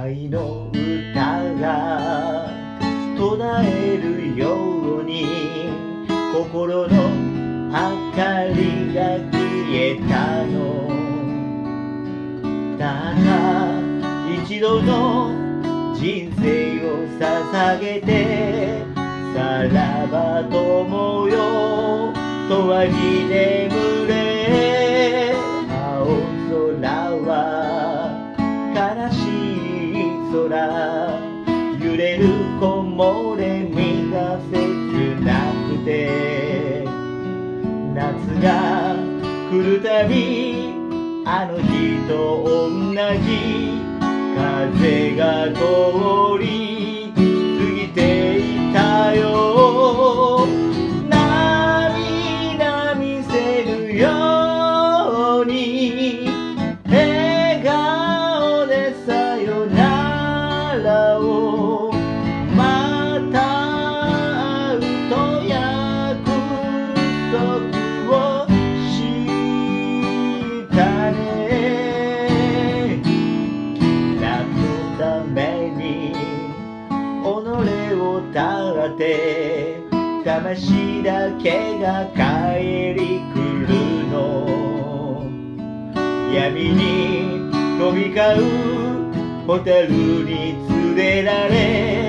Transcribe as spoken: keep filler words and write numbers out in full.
愛の歌が途絶えるように心の明かりが消えたの。ただ一度の人生を捧げてさらば友よ永遠に眠れ。青空は悲しい空、揺れる木漏れ日が切なくて、夏が来るたびあの日と同じ風が通り過ぎていたよ。涙見せるように笑顔でさよならを、また会うと約束をしたね。何のために己をたって魂だけが帰り来るの。闇に飛び交うホタルに連れられ